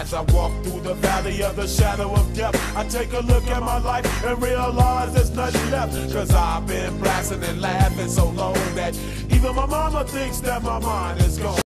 As I walk through the valley of the shadow of death, I take a look at my life and realize there's nothing left. Cause I've been blasting and laughing so long that even my mama thinks that my mind is gone.